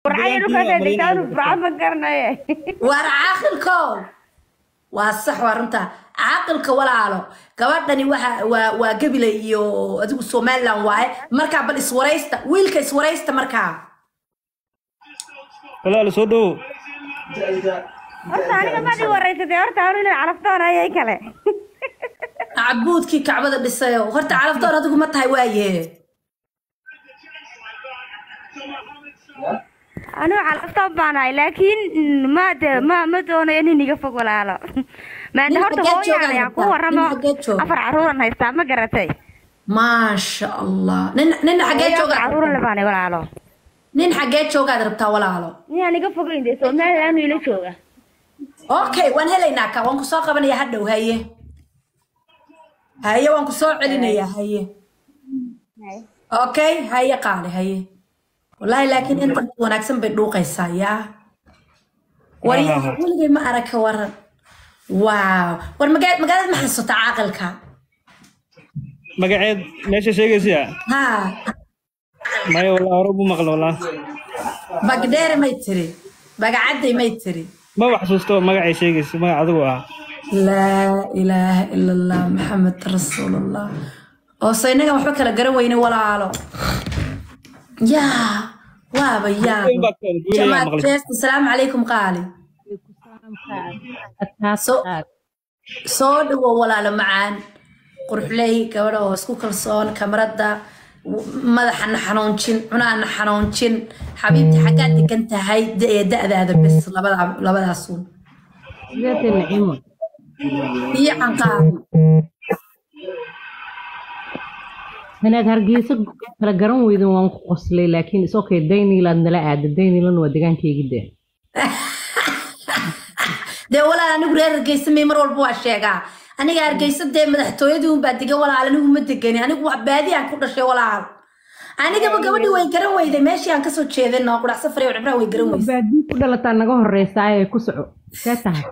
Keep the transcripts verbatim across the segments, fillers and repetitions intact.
ورعاينو كذا دكتور بعد ما قرنا ورعاقلكو واصح ورنتا عاقلك ولا على gabadhani waxa waa waa gabile iyo adigu Soomaaliland waay marka bal iswareysta wiilka iswareysta marka walaal soo dhow horta aniga ma di wareysatay horta aniga caraftaan ayay kale abudki kacbada dhisay horta caraftaan adigu ma tahay waaye أنا على طبعاً لكن ما د ما ما دونه إني نيجي ولا لا ما أنت هرت هو يعني أكو رما أفرع عرورنا يستعمل جرتي ما شاء الله نن نن حاجات شو قاعد عرور اللي باني ولا لا نن حاجات شو قاعد ربطها ولا لا يعني نيجي فوق عندي سو ما أنا يلي شو أوكي وين هلا ناكا وانكو ساقة بني حد وهاي هاي وانكو ساق علينا يا هاي أوكي هاي قاعدة هاي والله لكن أنت وناكسن بدوق السايا وريه ولدي ما أراك ورا واو والمجال مجال ما حسيت عاقلك magaceed meesha sheegaysaa ها ma ay wala arabu maqlo wala bagdeer ma tiri bagacaday ma tiri ma wax xasuusto magacay sheegaysaa magac adigu ah لا إله إلا الله محمد رسول الله oo saynaga waxba kala garan weyne walaalo يا وابا يا جماعة السلام عليكم قالي صود ولا معان قرح لي كبره سكو كلصون كاميرا مدح نحنونشين عنا نحنونشين حبيبتي حاجاتي كنت هاي دا دا هذا بس لبدا لبدا صون ذات النعيمة هي عنقاب هناك هرجيس كلا جرون ويدون وانك قصلي لكن سوكي ديني لان لا عاد ديني لان ودقان كي جدا ده ولا أنا أقول هرجيس مي مرور بواشيجا أنا قاعد هرجيس ده مدحتويد وبعدين ولا على نوم متجني أنا أقول بعدي عن كل شيء ولا عارف أنا قبل قبل وين جرون ويد ماشي عن كسر شيء ذا ناقول أحسن فريق وعبرة وين جرون ويد بعدين كل لطان نجوه الرئيسة كسر كتاه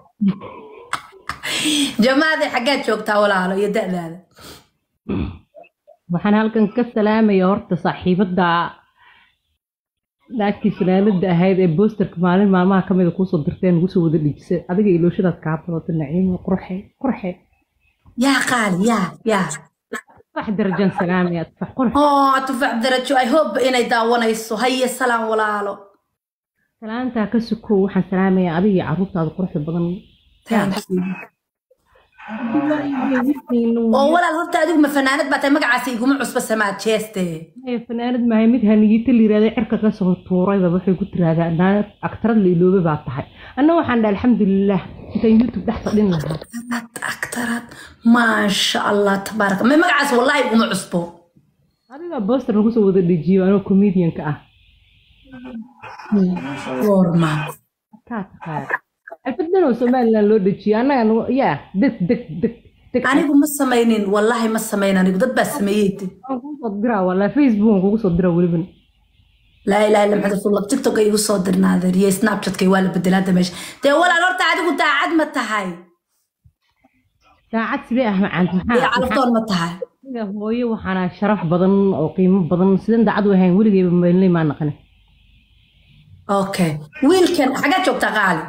جماعة حاجات شوكتها ولا على يد هذا waxaan halkan ka salaamaya horta saaxiibada laakiin fanaanada ahayd ee boosterka maalin maalmaha kamid ah ku soo dirteen ugu soo wada dhigisay adiga ilooshadaad ka qabto naciim qurxe qurxe يا قال يا يا wax darajan salaam ya tfax qurxe oo tfax darajo I hope inay daawanayso hay salaam walaalo salaanta ka suko waxaan salaamaya adiga caruurtaada qurxe badan oo walaal horta adigu ma fanaanad baatay magacaasi iguma cusba samaad jeeste ay fanaanad ma mid hanigita liiraaday cirka ka soo tuuray waxay ku tiraahdaa naa aktarad liiloobe baa tahay anna waxaan dhahay alxamdulillah inta youtube dhax fadhin lahaa aktarad ma sha Allah tabarak ma magacaas wallahi iguma cusbo adiga booster nagu soo wada dhijiyo anoo comedian ka ah warma ka tahay الفدان وسومالنا لو دجي انا يا دك دك دك دك انا ما سمينين والله ما سمين انا دد بس سميتي كو صدرا ولا فيسبوك كو صدرا ولبن لا اله الا الله والله تيك توك ايو صدرنا هذا يا سناب شات كي ولا بدلات ماشي تي ولا نورتا ادغو تاعد ما تahay تاعد سبيه ما عند يا عرفتون ما تahay hooyo waxana sharaf badan oo qiimo badan sidaan dacad wahayn waligeeba meelnay ma naqan okay wiilkan xaga joogta qaali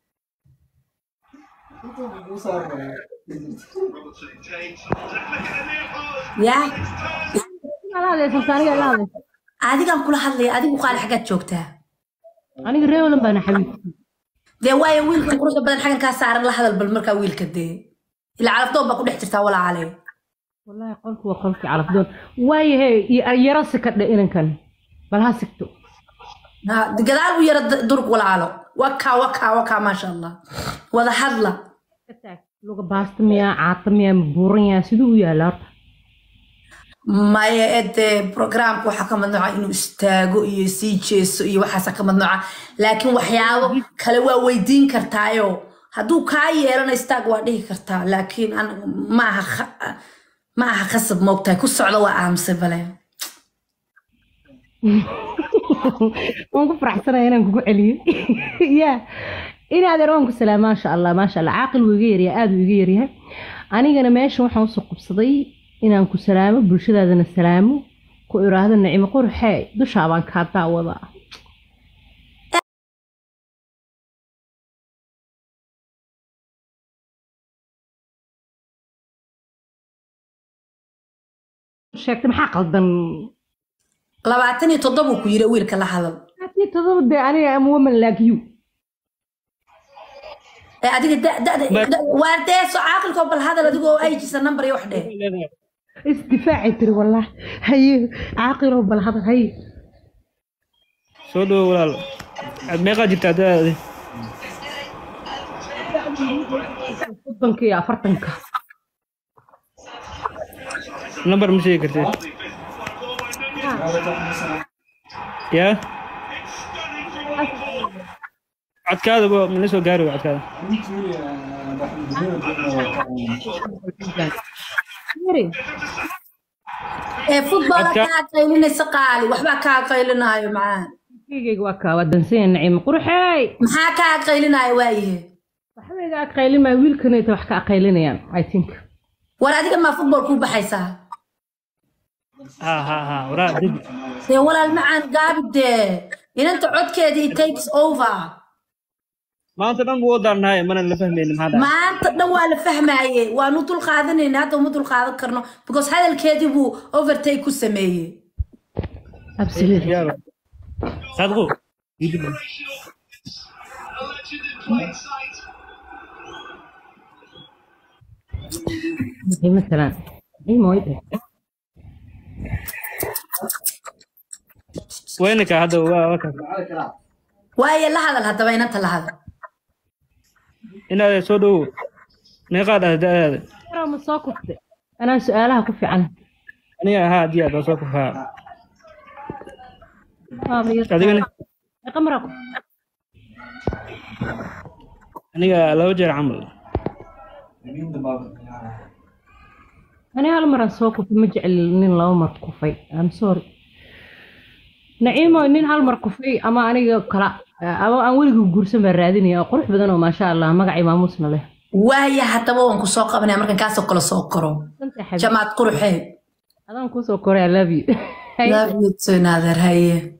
يا لا لا سوساني لا لا عادي كان كل حد عادي وقال حاجات شوكتها أنا قريب ولا بنا حبيبي ده واي ويل كان كل بدل حاجة كاسعر لحظة بالمركب ويل كده اللي عرفتهم بقول احترتها ولا عليه والله قلت وقلت عرف دون واي هي يرسك إن كان بلها سكتو ها قدار ويرد درك ولا على وكا وكا وكا ما شاء الله وذا حضله لوغ باستميا عاطميا بوريا سيدو يا لارت ما يد برنامج waxa ka madnuuca inuu istaago iyo sii jeeso iyo waxa ka madnuuca laakiin waxyaabo kale waa weydiin kartaayo haduu ka yeelana istaag waa dhihi kartaa laakiin aan ma aha ma aha qasab moogtay ku socdo waa aamse bale waan ku faraxsanahay inaan kugu celiyo yaa إن هذا رونك سلام ما شاء الله ما شاء الله عاقل وغير يا آد وغير يا أنا جنا ماشي وحنا وسق بصدي إن أنكو سلام برشة هذا السلام كو هذا النعيم قر حي دو شعبان كاتا وضع sheegtay maxaa qaldan labaatan iyo toddoba ku yiri wiilka la hadal labaatan iyo toddoba de aniga am woman like you ee adiga da da waa deeso caaqilka bal hadal adigoo ay jisa number iyo wax dheer isdifaaci tiri wallahi haye caaqilo bal hadal haye soo dhow walaal aad meeqa jirtaa daadi soddonka iyo afartanka number ma sheegi kartid ya codkaada ba mina soo gaari codkaada ee football ka qaylinaysa qaali waxba ka qaylinayo macaan kigeyga waa ka wadansan naciim qurxay maxaa ka qaylinayo waaye waxba iga qaylin ma wiilkan ay wax ka qaylinayaan I think war adiga ma football ku baxaysaa ha ha ha wara dib ee walaal macaan gaabide inanta codkeedii takes over maanta dhan wuu darnaay mana la fahmaynin maxaa dhaca maanta dhan waa la fahmaayay waanu dul qaadanayna hadda uma dul qaadan karno because hadalkeedii buu overtake ku sameeyay absolutely صدقوا مثلا اي مويد وينك هذا وكذا واي لا هذا هذا وين انت هذا هنا سودو نقاد هذا ترى مساكفت انا سؤالها كفي عنها انا هادي هذا سوقها اه أديك قمرك أنا لو جرى عمل أنا هالمرة سوق في مجعل نين لو مركوفي I'm sorry نعيمة نين هالمركوفي أما أنا كلا أما أنا ولي جورسم الراديني أقرح بدنا ما شاء الله ما قاعد ماموسنا له وهي حتى بو انكو سوق ابن امريكان كاسو كلا سوقرو جماعة قرحي هذا انكو سوقرو I love you love you too نادر هي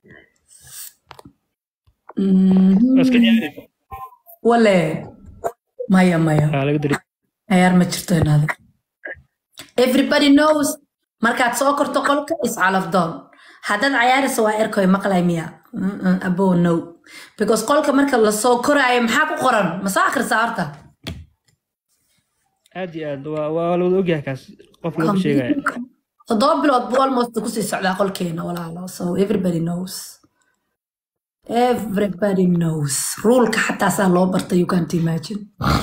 بس كده ولا مايا مايا عيار ما جرتو نادر everybody knows markaad soo korto qolka is calafdoon haddaad cayaaraysa waa erkoy maqlay miya abo no because qolka marka la soo koraayo maxaa ku qoran ma soo akhrisaa horta aad iyo aad waa la wada ogyahay kaas qof lagu sheegaya toddoba bilood buu almost kusii socdaa qolkeena walaalo so everybody knows everybody knows ruleka xataa saa loo bartay you can't imagine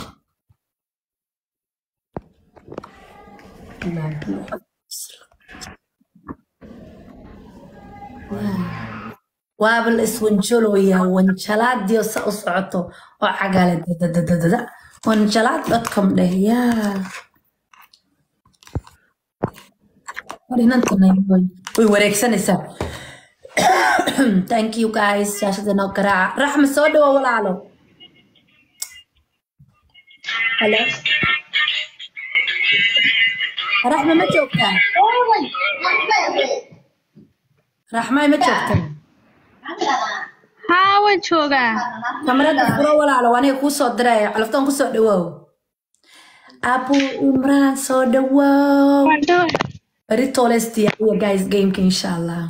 waaba la iswanjoloyaa wanjalaadiyo sa u socoto oo cagaale dadadadada wanjalaad dotcom dheh yaa warinantana way wareegsanaysaa thank you guys shaashada noo garaaca raxma soo dhawo walaalo halo raxma ma joogtaa raxmay ma joogtaa ها وين شوقة؟ kamarada furo walaalo aniga kuu soo diray calaftoon ku soo dhawow abu imraan soo dhawow ritolestia iyo guys gameka insha allah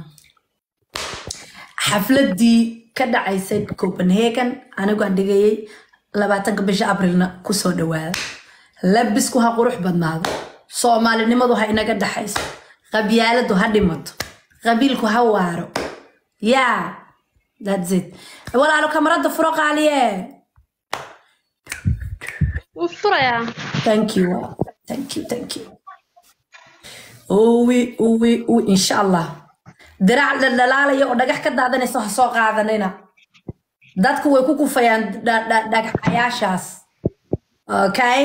xafladii ka dhacaysay Copenhagen anigu aan dhigayay labaatanka bisha Abriilna ku soo dhawaada labisku ha qurux badnaado Soomaalinimadu ha inaga dhaxayso qabyaaladu ha dhimato qabiilku ha waaro yeah that's it walaalo kamarada furo qaaliye وفريا thank you thank you thank you oowi oowi oo insha Allah dirac la dalaalayo oo dhagax ka daadanayso ha soo qaadanayna dadku way ku kufayaan dhagaxayaashaas okay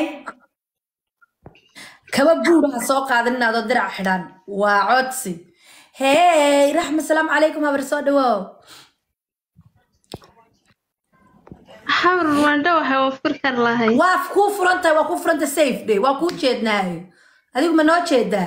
kaba buur ha soo qaadanina oo dirac xidhan waa codsi hey raxma salaam alaykum habar soo dhawo حمر واندو waxay u fikir lahay waa ku furantay waa ku furantay safe day waa ku jeednaay adigu ma noo jeedaa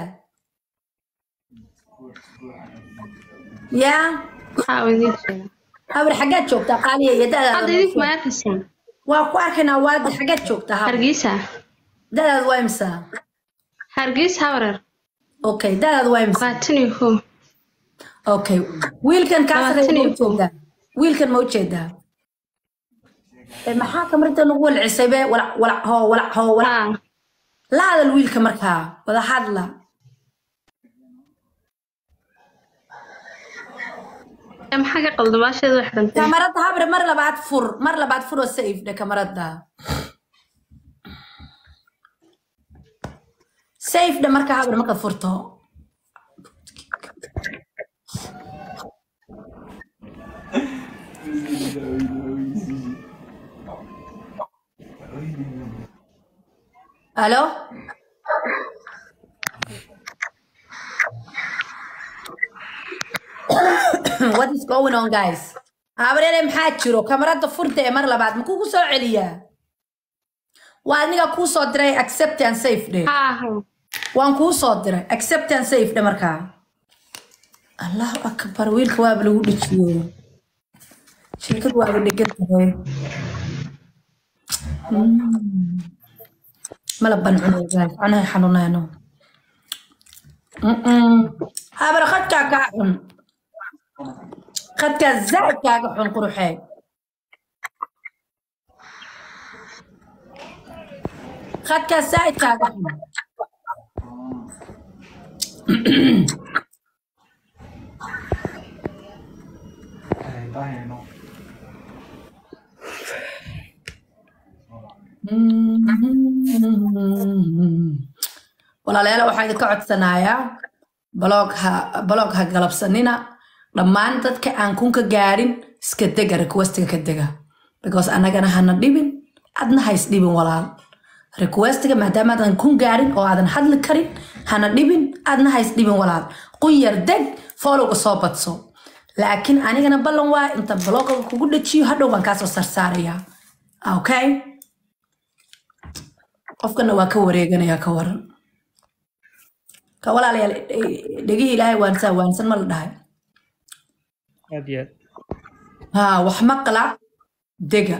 ya xawidi habar xagaad joogtaa qaaliye yadaada hada idin ma arkaysan waa ku arkaynaa waadi xagaad joogtaa hargeysa dadaad waa imsa hargeys hawrar okay daadaadu waa imse labaatan iyo kow okay wiilkan kaa labaatan sarreeya ma iyo kow ujeedaa wiilkan ma ujeedaa ee maxaa kamarada nagu walcisay be walac walac hoo walac hoo walac haa la hadal wiilka markaa wada hadla ee maxaa ka qaldan baasheedu way xidhantay kamarada habre mar labaad fur mar labaad fur oo safe dhe kamarada safe dhe markaa habre markaad furto الو what is going on guys habrere maxaa jiro kamarada furta ee mar labaad ma kugu soo celiyaa waa aniga kuu soo diray accept and safe dhe haa haa waan kuu soo diray accept and safe dhe markaa allahu akbar wiilka waaba lagu dhajiyo sheekadu waaba dhegan tahay ملبن عنو أنا حنونانو هابر خدك كاحن خدك الزعج كاحن قروحي خدك الزعج كاحن walaalayaal waxaa idinka codsanayaa blogha blogha galabsanina dhammaan dadka aan kunka gaadhin iska dega requestiga ka dega because anagana hana dhibin adna hays dhibin walaal requestiga maadaama aadan kun gaadhin oo aadan hadli karin hana dhibin adna hays dhibin walaal qun yar deg followga soo badso laakiin anigana ballan waa inta blogga kugu dhajiyo hadhow baan kaasoo sarsaarayaa okay qofkana waa ka wareeganaya ka waran ka walaalayaal dhegihii ilaahay waansaa waansan ma la dhahay aad iyo aad haa wax maqla dega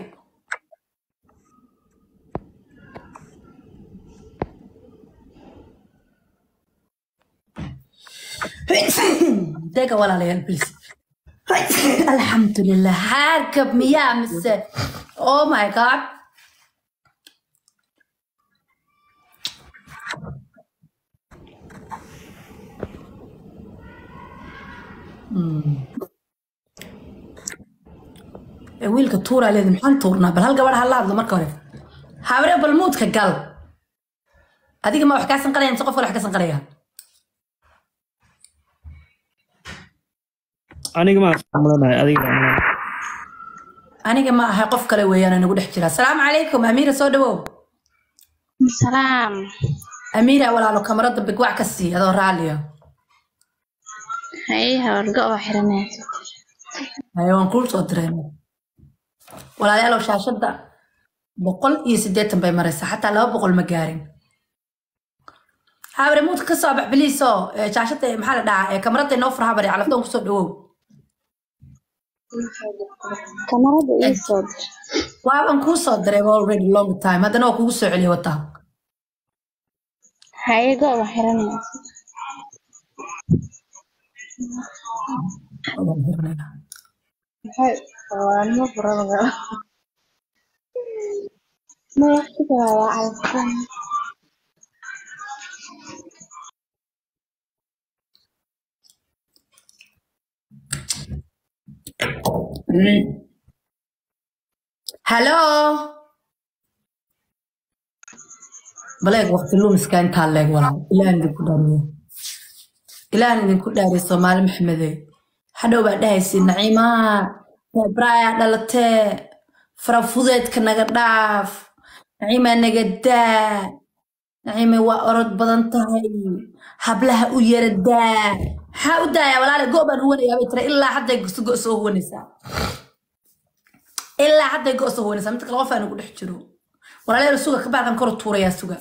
dega walaalayaal bilis alxamdulilah harkab miyaa mise oh my god wiilka tuuraa leedi maxaan tuurnaa bal hal gabadha hala hadlo marka hore habre bal muudka gal adiga ma wax kaa sanqaraya mise qof kale wax ka sanqaraya aniga ma malanahay adiga aniga ma ahay qof kale weeyaan nagu dhex jira asalaamu calaykum amiira soo dhawow salaam amiira walaalo kamarada bigwac ka sii adoo raaliya hay hawarga oo xiranayso haye waan kuu soo diray walaalayaalow shaashadda boqol iyo siddeetan bay maraysaa xataa laba boqol ma gaarin habre muudka ka soo bax biliisoo shaashadda maxaa la dhahaa ee kamarada inoo fur habare calaftoon kusoo dhawow kamarada ii soo dir waaban kuu soo diray already long time haddana waa kugu soo celiyay wataa hay go oo xiranayso Hai, warna berapa? Nah, kita ya iPhone. Hello. Balik waktu lu miskin talek wala. Ilan idinku dhaariyo. Ilan idinku dhaariyo Soomaali Maxamede. Hadhow baa dhahaysi Naciima Ibraya dhalatee farafudeedka naga dhaaf Naciima naga daa Naciima waa orod badan tahay hablaha u yara daa maxaa u daaya walaale goobaan huwanayaa bay tira ilaa hadday go soo huwanaysaa ilaa hadday go soo huwanaysaa mid kale qof aan ugu dhex jiro walaalayaal suga ka baadan kor tuurayaa suga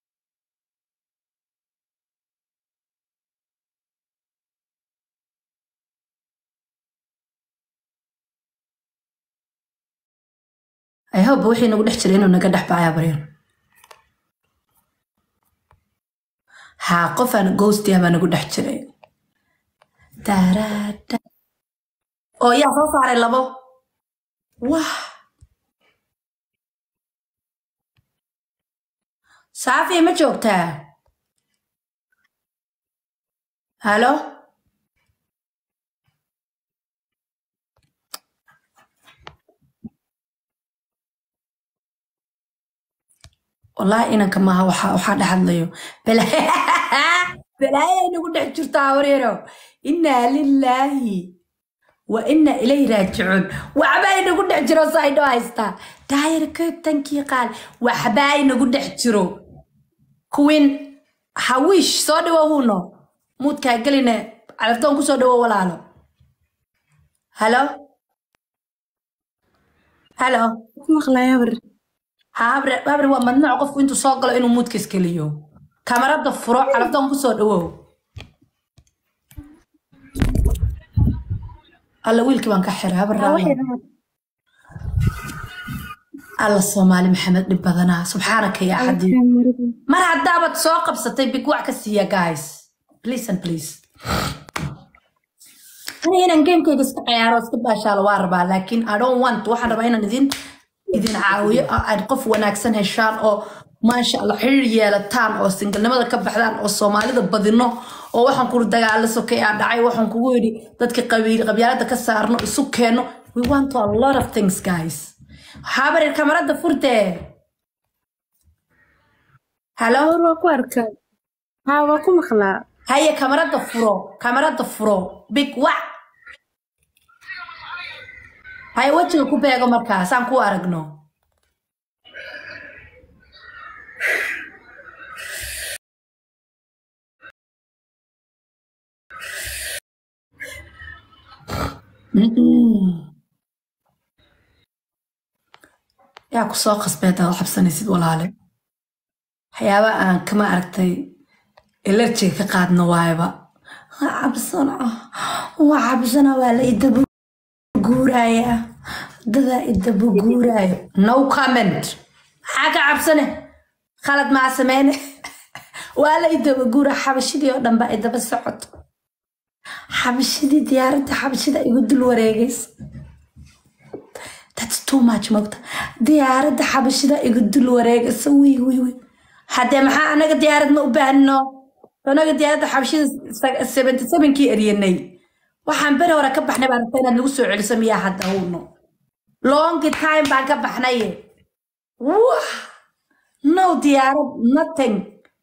I hope wixii nagu dhex jiray inuu naga dhex baayaa bareen ها قفن غوستي هبا نقول دحجري دارادا او يا سو صار لبو واه صافي ما جوجتا هالو والله إنا كما وحا وحا دحدليو بلا بلا نقول دحجرتا وريرو إنا لله وإنا إليه راجعون وحباي نقول دحجرو سايدو هايستا داير كيب تنكي قال وحباي نقول دحجرو كوين حويش صادوا هونو موت كاقلنا عرفتون كو صادوا ولا هلو هلو مقلا يا بر هابر هابر waa madnac qofku intuu soo galo inuu moodka iskaliyo kamarada furo calaftan ku soo dhawow alla wiilkii baan ka xiray habar raawi alla Soomaali Maxamed dhib badana subhanaka ya xadi mar hadaabad soo qabsatay big wax ka siiya guys please and please أنا هنا game كيس عيارات كبار شال واربع لكن I don't want waxaan rabaa inaan idin idin caawiyo aan qof wanaagsan heshaan oo ma sha Allah xiriir yeelataan oo singalnimada ka baxdaan oo Soomaalida badino oo waxaan ku dagaal sokay aan dhacay waxaan kugu yiri dadka qabiil qabyaalada ka saarno isu keeno we want to a lot of things guys habar kamarada furte hello waa ku arkaa ha waa ku maqlaa haya kamarada furo kamarada furo big wa هاي وجهك كوبيغو مركا سان كو aragno يا كو سو قسبيتا xabsanaysid walaale waxyaaba aan kama aragtay allergy ka qaadno waayba cabsana waa cabsana waa la idab guuraya dada idab guuraya no comment xaga cabsane khalad ma sameeyne wala idab guura xabashidii oo dhanba idab socod xabashidii diyaaradda xabashida igu dul wareegays that's too much mogta diyaaradda xabashida igu dul wareegays wi wi wi hada maxaa anaga diyaarad ma u baahno anaga diyaaradda xabashida seventy-seven kii eriyanay waxaan bari hore ka baxnay baan rabtaa inaad nagu soo celiso miyaa hadda huuno long time baan ka baxnay wah no diyaarad nothing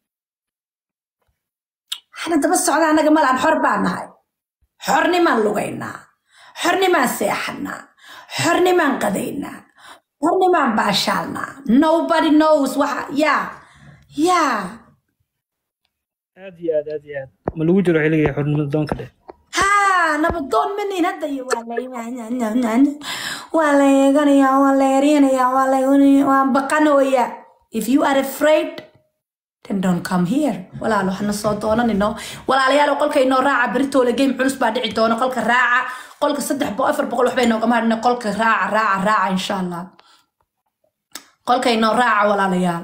xana daba socda anaga malaan xor baan nahay xornimaan lugaynaa xornimaan seexanaa xornimaan qadaynaa xornimaan baashaalnaa nobody knows waxa yaa yaa aad iyo aad aad iyo aad ma lagu jiro xilliga xornimada doonka dheh نبضون مني ندي ولا ولا يغني ولا يريني ولا يغني وبقنا ويا if you are afraid then don't come here ولا لو حنا صوتونا إنه ولا ليالو قولك إنه راعة بريتو لجيم حلوس بعد عدونا قولك راعة قولك صدح بقفر بقول حبينا وكمان إنه قولك راعة راعة راعة إن شاء الله قولك إنه راعة ولا ليال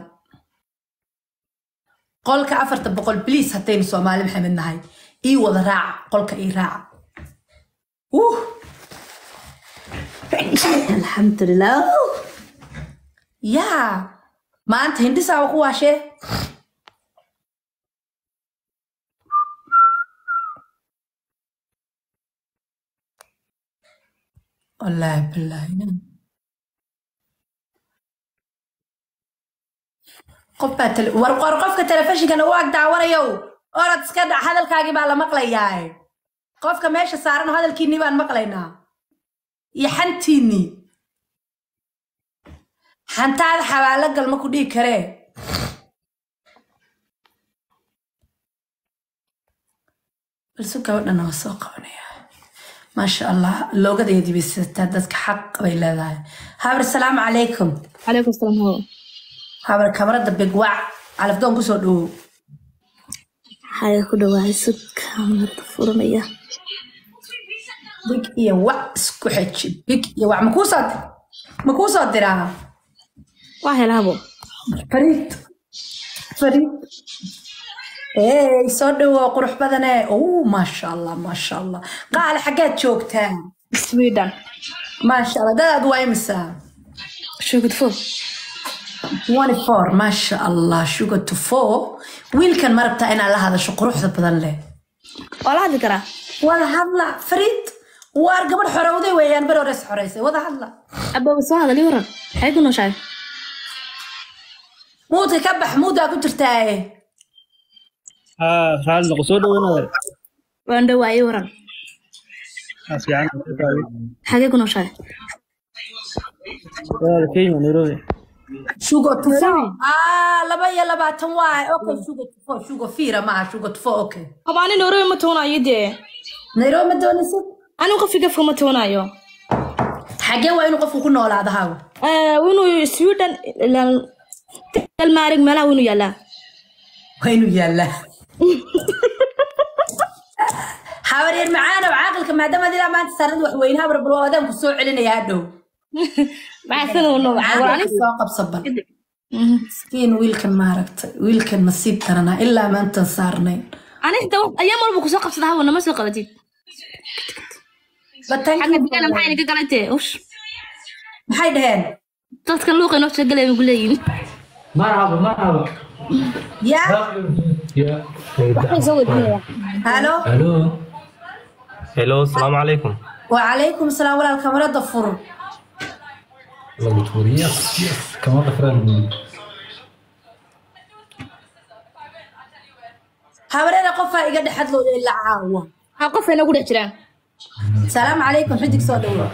قولك أفرت بقول بليز هتين سومالي محمد نهاي إي ولا راعة قولك إي راعة اوه الحمد لله يا ما انت هندي ساوى قواشي والله بالله قبات ورقفك تلفشي كان واقع دعوة يو أورد سكدع هذا الكاقي بالا مقلي ياي qofka meesha saaran hadalkiini baan maqlaynaa iyo xantiini xantaada xawaalo galma ku dhigi karee balse gabadhana waa soo qabanaya maasha allah loogadeedii bay sidataa dadka xaq bay leedahay habar asalaamu calaykum calaykum asalaam hawo habar kamarada bigwac calafdoon kusoo dhawow haya ku dhawaay sud kamarada furanaya big iyo wax isku xiji big iyo wax ma ku soo ma ku soo diraa waa helabo farid farid ايه صدق وقروح بدنا اوه ما شاء الله ما شاء الله قال حاجات شوكتان سويدن ما شاء الله ده قواي مسا شو قد فوق واحد وعشرين ما شاء الله شو قد فوق ويل كان مربطة انا على هذا شو قروح بدن له والله ذكرى ولا هلا فريد وارقب الحرودي ويان برو رس حريسي ولا هلا ابا بس هذا اللي ورا حيكون شايف مو تكبح مو دا كنت تاي ها خالد قصود وين وين دواي ورا ناس يعني حيكون شايف هذا كيما نيروبي شو قد تفو اه لبا يلا با تنواي اوكي شو قد تفو شو قد فيرا ما شو قد تفو اوكي طبعا نيروبي ما تونا يدي نيروبي ما دونيسي انا وقفي قف ما تونايو حاجه وين قفو كنا ولا هذا هاو آه وينو سويدن لان المارق ملا وينو يلا وينو يلا حاورين معانا وعاقلك ما دام هذه ما انت سرد وحوينها بربرو هذا كسو علينا يا دو مع سنه ونو عاقلك سوق بصبر مسكين ويلكن ما عرفت ويلكن نصيب ترنا الا ما انت صارنين انا انت ايام مربو كسو قبصدها وانا ما سو قبتي بتانك حاجه بينا maxay ka galantay ush maxay dhaheen dadka luuqa noo sheegay ay guleeyeen marhaba marhaba ya ya waxay soo wadnaa halo halo hello assalamu alaykum wa alaykum assalam wala kamarada fur lagu tuuriya yes kamarada furan habarena qofa iga dhaxad loo ila caawa ha qof ay nagu dhex jiraan السلام عليكم حدك صدور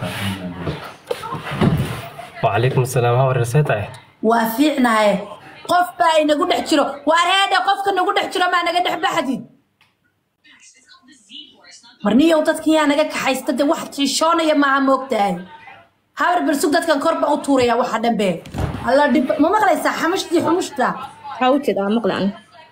وعليكم السلام هاو الرسالة وافعنا هاي قف باي نقول نحجرو وهذا قف كنا نقول نحجرو ما نقدر نحب حديد مرنية وتذكي أنا جاك حيستد واحد شلون يا مع موقتها هاور برسوق ده كان كرب أو طوريا واحد به الله دب ما مغلى صح مش دي حمش ده حاولت ده مقلع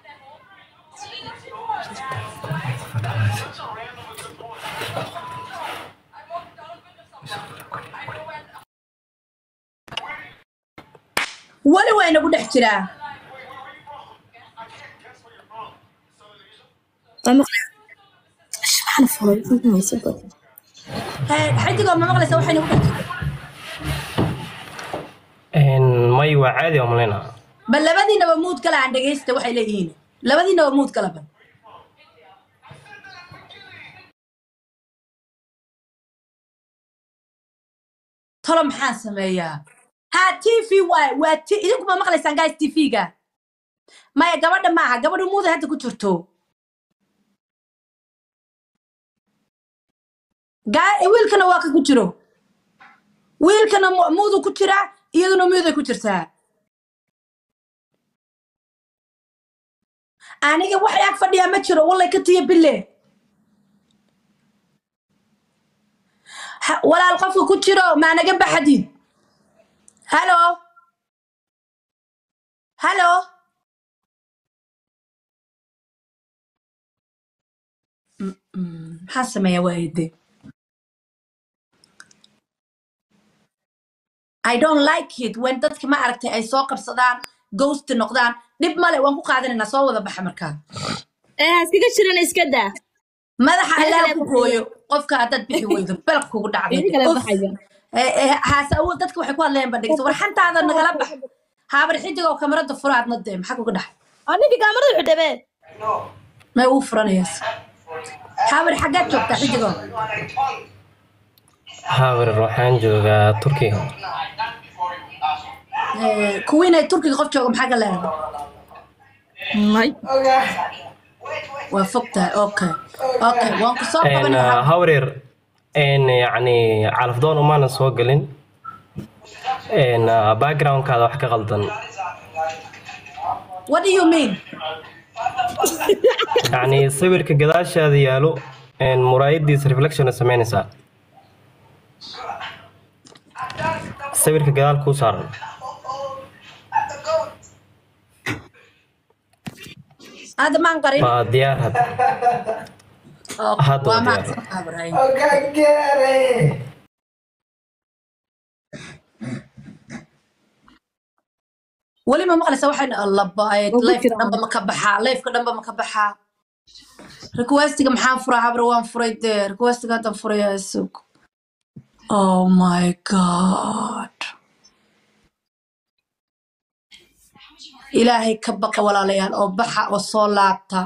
ولا وين أقول نحجرها مقلع سبحان الله ما يسبب حد يقول ما مغلى سوي حين يقول إن ما يوعد يوم لنا بل لبدينا بموت كلا عندك إيش توحي لهين لبدينا بموت كلا بل طلم حاسم يا ها تي في واي وتي إذا ما مغلى سانجايز تي فيجا ما يا جبر معها جبر موت هذا كترتو جاي ويل كنا واقع كتيرو ويل كنا موضو كتيرة يدنا موضو كتيرتها أنا جا واحد يكفر يا متشرو والله كتير بالله ولا القف كتيرو ما أنا جنب حديد هلو هلو حاسة ما يا وايدي I don't like it when dadka ma aragtay ay soo qabsadaan ghost noqdaan dib male waan ku qaadanayna soo wada baxa markaa ee iskaga jiran iska daa madaxa Allah ku gooyo qofka dad bixi weydo balq kugu dhacday ee haasa awood dadka waxay ku hadlayaan bandhigto war xantaada nagala bax haabar xidig oo kamarada furaad nadee maxaa kugu dhaxay aniga kamarada xidhabee ma uu furanayas haabar xagaad joogtaa xidigo هاور روحان جوجا تركيا كوين ay turkiga qof jooga maxaa ka leedahay may وافقتها اوكي اوكي وان كسoo إن qabanaa هاورير إن يعني على فضون وما نسوق قلنا إن باك جراوند كذا وحكي غلطان what do you mean يعني صبر كجداش هذا يالو إن مرايد دي ريفلكشن سمعني سا صبر كجدال كوسار هذا ما نقرين ما ديار هذا هذا وما ديار ولي ما مقلسة واحد الله بايت لايف كدنبا ما كبحا لايف كدنبا ما كبحا ريكوستيغا maxaan furaa habar waan furay dee requestiga hadda furaya isug oh my god ilaahay ka baqa walaalayaal oo baxa oo soo laabta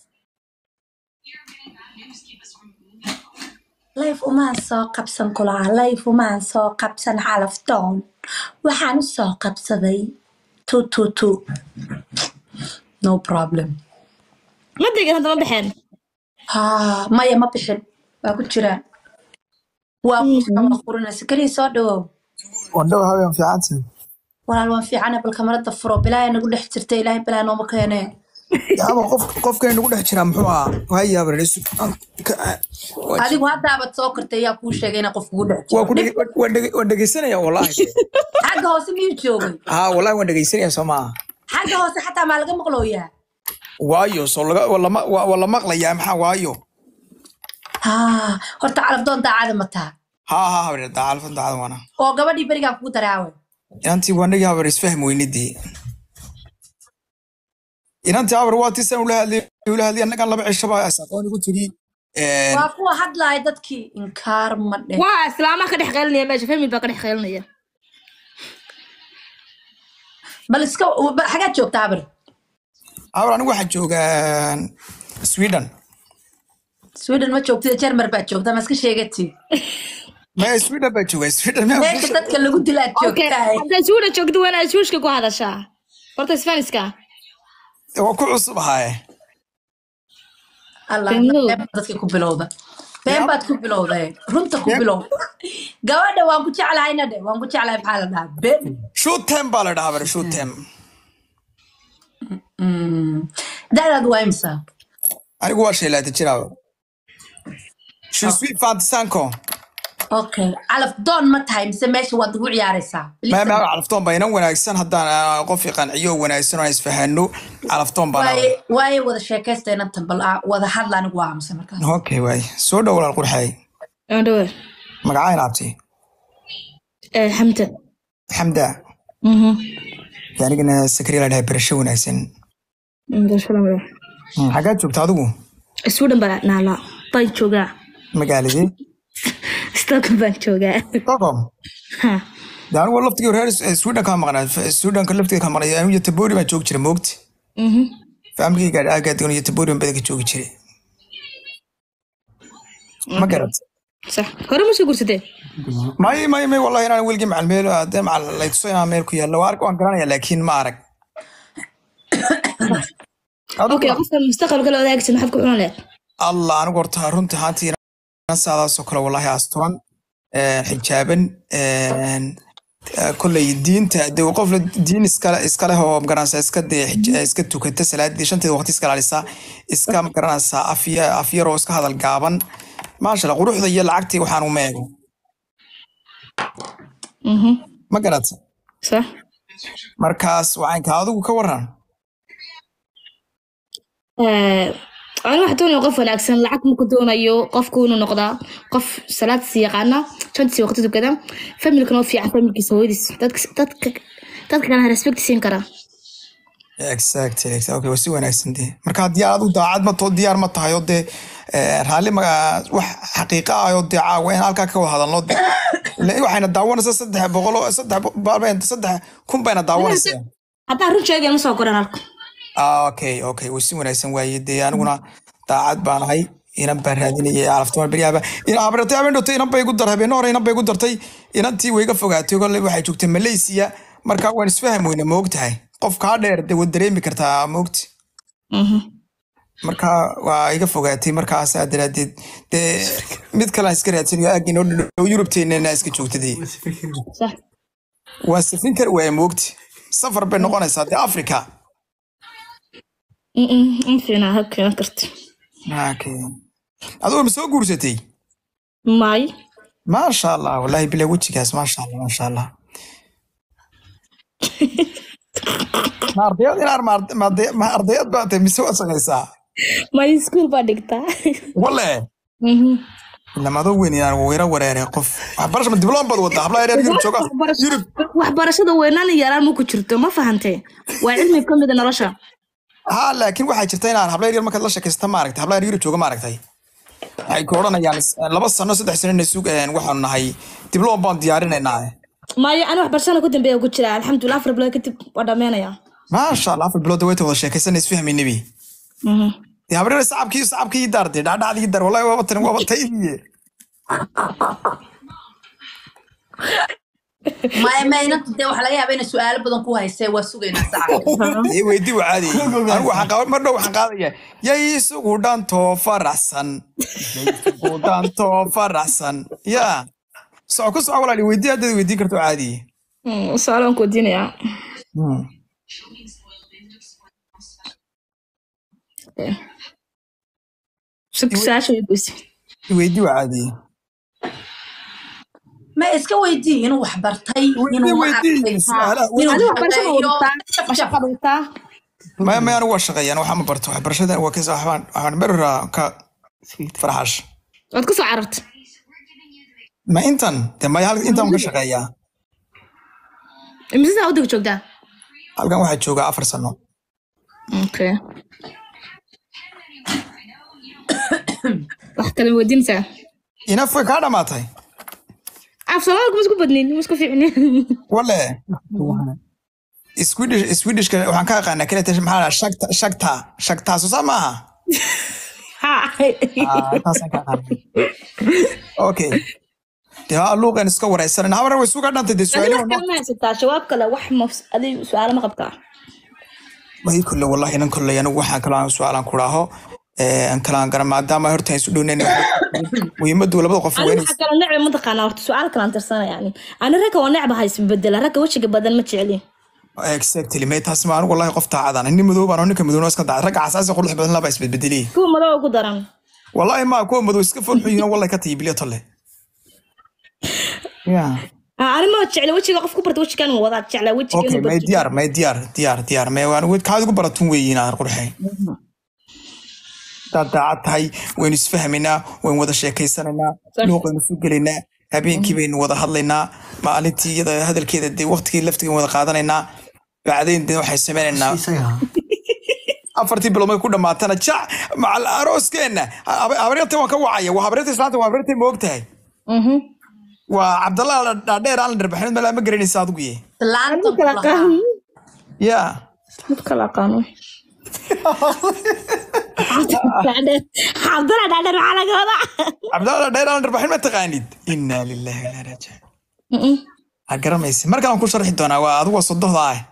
life uma soo qabsan kulaha life uma soo qabsan xalaftoon waxaan soo qabsaday tu tu tu no problem ma degan hadda ma bixin ha maya ma bixin waa ku jiraan waa ku jiraan qurina sikari soo dhawo wandhaw habeen fiicantii walaal waan fiicana bal kamarada furo bilaa nagu dhex jirtay ilaahay bilaa nooma keenay yaaba qof qofka nagu dhex jira muxuu ah waa yaaba reesu adigu hadda abad soo kortay yaa ku sheegay in qof kugu dhex waa ku waa dhageysanaya wallahi xagga hoose miyuu joogay ha wallahi waan dhageysanaya Soomaa xagga hoose xataa ma laga maqlooyaa waayo soo laga wala wala maqlayaa maxaa waayo ha horta calaf doon daacada mataa ha ha habeen daacad daacad wana oo gabadhii bariga ku daraawe inantii wanaga habar isfahm weynidii inantii habar waa tisan ula hadlay ula hadlay anaga laba cisho baa asaqoon igu tiri ee waa kuwa hadlaay dadkii inkaar ma dhe waa islaama ka dhex qeelinaya meesha family baa ka dhex qeelinaya bal iska xaga joogta habar habar anigu waxaan joogaa Sweden Sweden ma joogtay Germany baa joogta ma iska sheegatay ما Sweden baa joogaa Sweden ma meesha dadka lagu dilaa joogtaa hadda Sweden joogto wana Swedish ku hadashaa horta Spanish-ka waa ku cusub haye Allah dadka ku bilowda been baad ku bilowday runta ku bilow gabadha waan ku jeclahay inade waan ku jeclahay maxaa la dhahaa been shoot them baa la dhahaa bar shoot them mm dad waa imsa anigu waa sheelay tajiraaw je suis fantisanko okay calaf doon ma tahay mise meesha waad ugu ciyaaraysaa ma ma calaftoon bayna wanaagsan haddaan qof qanciyo wanaagsan oo isfahano calaftoon baa way way wada sheekaysteena tambal wada hadla anigu waa amsa markaas okay way soo dhaw walaal qurxay andhow magacayna abti ee xamda xamda mhm yaanigana sakriya la dhahay barasho wanaagsan indhashada xagaa joogtaa adigu Sweden baa naala bay joogaa magaaladii Stockholm baan joogaa Stockholm ha daan wala laftiga reer Sweden ka maqnaa Sweden ka laftiga ka maqnaa anigu Göteborg baan joog jiray moogti mhm family gaar ah gaadin Göteborg baan ka joog jiray ma garad صح hore ma soo gursatay may may may wallahi inaan wilgi macalmeel aadam al leeyso inaan meel ku yaalo waarko aan garanaya laakiin ma arag okay qofka mustaqbalka la wadaagsan maxad ku cunaan leed Allah anigu horta runta haantii saadaas oo kale wallahi asturan ee xijaaban ee kulay diinta de qof diin iskala iskala oo garanaysa iska de iska tukata salaadii shantii waqti iska laalisa iska garanaysa afiya afiyaro iska hadal gaaban ma sha Allah quruxda iyo lacagtii waxaan u meego mhm ma garata صح markaas waxaan ka adigu ka waran ee أنا واحد دوني وقف ولا أحسن لعك ممكن دون أيو قف كونه نقطة قف صلاة سيقانا شنت سي وقته كذا فمن كانوا في عن فمن كيسوي ديس تدك تدك تدك أنا ريسبكت سينكرا exactly exactly okay wasi wanaagsan dee marka diyaar adu daacad ma too diyaar ma tahay oo de raali ma wax xaqiiqo ah oo de caawin halka ka wada hadalno ilaa waxayna daawanaysaa saddex boqol oo saddex baalbeen saddex kun bayna daawanaysaa hadda run sheegay ma soo qoran halka ah okay okay wasi wanaagsan waaye de aniguna daacad baan ahay inan baan raadinayay alaftoon bariyaaba ina abrata abeen dhotay inan bay ku darhabeen hore inan bay ku dartay inantii way ga fogaatay go'ay waxay joogtay Malaysia marka waan isfahmayna ma ogtahay qof ka dheer de wad dareemi kartaa ma ogti mhm marka waa iga fogaatay markaas aad raadid de mid kale iska raadsan yaagin oo European iska joogtay صح waa safin kar way ma ogti safar bay noqonaysaa de Africa mhm fiina halka karti okay adoo ma soo guursatay may ma sha Allah wallahi bila wajigaas ma sha Allah ma sha Allah ma ardayad ina ma ma ardayad baad mise waa samaysaa may school baa dhigtaa wallahi mhm لما ذو وين يعني ويرا ورا قف برش من دبلوم بدو وضع بلا يريد يروح شوكا يروح waxbarashada weynaan yaraan ma ku jirto ma fahantay waa cilmi ka mid ah nolosha ها لكن waxay jirtay inaan habla yar marka la shaqeysto ma aragtay habla yar jooga ma aragtay ay kooranayaan laba sano saddex sano inay suugayaan waxaan nahay dibloom baan diyaarinaynaa maayo aan waxbarashada ku dambeeyo ku jira alxamdulillah afar bilood kadib waa dhameynaya ma sha Allah afar bilood way wada sheekaysanay isfahmay nabi mhm ya habreer saabkii saabkii dartay dhacdadii dar wallahi waa watan waa watay ما ما ينتهي waxa laga yaabaa in su'aalo badan ku haysay waa sugeynaa saacad ee weydii waadi anigu waxaan qaad mar dhow waxaan qaadaya yay isugu dhanto faraxsan isugu dhanto faraxsan ya soo ku soo walaali weydii hadda weydii karto caadi mm saalan ku diinaya mm succession bus weydii waadi ما iska weydii inuu wax bartay inuu wax bartay ما ما أنا واشقي أنا وحنا برتو برشة وكذا حوان حوان برا ك فرحش waad ku soo carartay ما إنتن تما يهال إنتن وشقيا imisa u dig joogtaa halkan waxaa jooga afar sano okay wax kale wadiinta ina fa ka dhamaatay af Soomaaliga ma isku badnin ma isku fiicnin wala Swedish Swedish ka waxaan ka aqaanaa kale taas maxaa shagta shagta shagta soo samaha ha taas ka aqaan okay yaa luuqan iska wareysan habar way suuga dhantay de su'aalo ma haysataa jawaab kale wax ma adii su'aalo ma qabtaa way kullu wallahi inan kullu yana waxa kala su'aalan ku raaho ee an kala garan maadaama horta isu dhowneen muhiimadu labada qof weyn waxa kala nacay ma taqaan horta su'aal kala antarsana yani ana raka waa nacba hays bedela raka wajiga badan ma jeceli exactly ma taas ma anigu wallahi qof taacadan inni madow baan ninka madow iska dhacay rag asaasi qurux badan la baa isbedbedeli ku madow ku daran wallahi ma ku madow iska fulxiyeen wallahi ka tiibiliyo tolle ya ana ma jeceli wajiga qof ku barto wajigan wada jecla wajiga okay ma diyaar ma diyaar diyaar diyaar ma waan wad kaad ku baratun weeyina qurxay dadacay waan isfahminaa waan wada sheekaysananaa luuqan isu gelinaa habeenkii baynu wada hadlaynaa maalintii iyada hadalkeeda de waqtigii laftiga wada qaadanaynaa bacdeen de waxay sameeynaa afartii bilood ku dhamaatana jac macal arooskeena habaryarta waan ka wacaya waa habaryarta islaanta waa habaryarta ma ogtahay mhm waa Cabdallah dhaadheer aan darbaxin ma la ma garanaysa adigu yee laanta kala qaan ya mid kala qaano Cabdallah dhaadheer waxa laga wadaa Cabdallah dhaadheer aan darbaxin ma taqaanid inna lillahi wa inna ilaihi raaji'uun mhm agaramaysi markaan ku sharxi doonaa waa adigu sodohda ah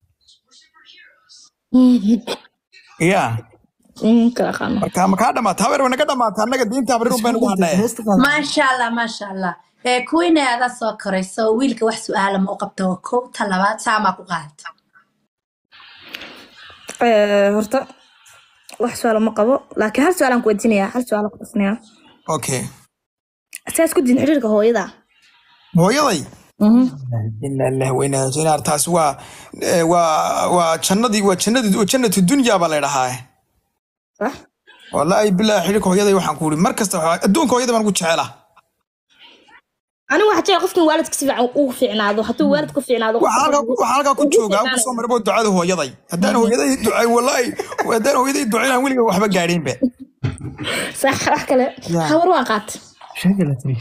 ya mhm kala qaano marka ma ka dhamaata habar wana ka dhamaata anaga diinta habar u baan ugu hadlay ما شاء الله ما شاء الله ee kuwina ada soo korayso wiilka wax su'aalo ma u qabto ko talabaad saama ku qaad ee horta wax su'aalo ma qabo laakiin hal su'aalan ku weydiinaya hal su'aal ku tusnaya okay asaas ku din xiriirka hooyada hooyaday mhm inna lillahi wa inna ilaihi raaji'uun taas waa waa waa jannadii waa jannadii waa jannatu dunya baa la dhahaa صح wallahi billahi xiriirka hooyaday waxaan ku uri markasta adduunka hooyada baan ku jecelahay أنا واحد شيء قفت والد كسبع وفعنا هذا حتى والد كفعنا هذا وحالك وحالك كنت شوقا وصو مربو دعاء هو يضي هدان هو يضي دعاء والله وهدان هو يضي دعاء ولي وحبا قاعدين به صح راح كله حور واقعت شكلتني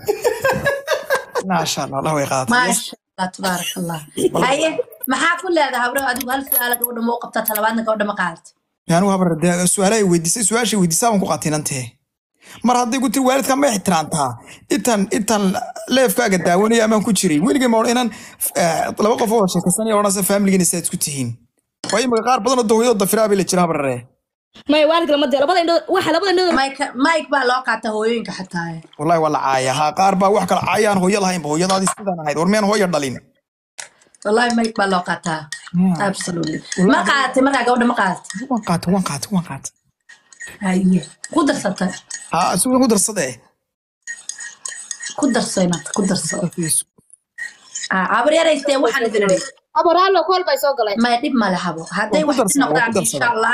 ما شاء الله الله يقاطع ما شاء الله تبارك الله هاي ما حاكل هذا هبرو ادو هل سؤالك ودو مو قبطه تلبادنا كودو ما قالت يعني هو بر سؤالي ويديسي سؤاشي ويديسا بان ku qaatinantee mar haddii ku tir waalidka ma ixtiraamtaa intan intan leefkaaga daawanaya amaan ku jiray weligay ma inaan laba qof oo sheekaysanaya oo nasa family-gina saad isku tihiin way ma qaar badan oo dawladda dafiraa bay la jiraa barre ما والد لما دي لبدا indhood waxa labada indhood مايك مايك baa loo qaata hooyooyinka xataa wallahi wala caaya ha qaar baa wax kala caayaan hooyo lahayn hooyadaadi sidaan ahayd war meen hooyo dhalin wallahi mايك baa loo qaata absolutely ma qaatay marka gabadha ma qaatay waan qaatay waan qaatay waan qaatay haye ku darsatay ha asugu ku darsaday ku darsayna ku darsay ah abaryaraystay waxaan idin leeyahay abaraalo kool bay soo galay ma dib ma lahabo haday wax noqdaan insha Allah